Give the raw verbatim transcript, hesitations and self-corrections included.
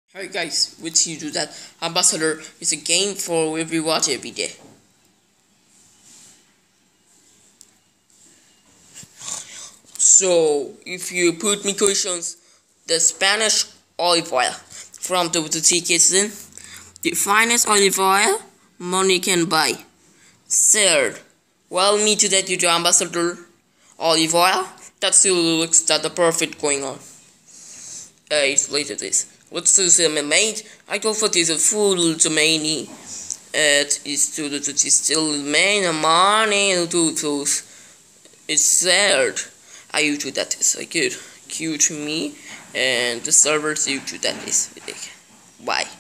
Hi guys, with you do that Ambassador is a game for every watch every day. So if you put me questions, the Spanish olive oil from the boutique kitchen, the finest olive oil money can buy. Third, well me to that you do Ambassador olive oil that still looks that the perfect going on. Uh, it's later this. What's this uh, made? I go for this uh, full tomato. It is to the to still main money to to it's third. I use that is a good cute to me and the servers use that is bye.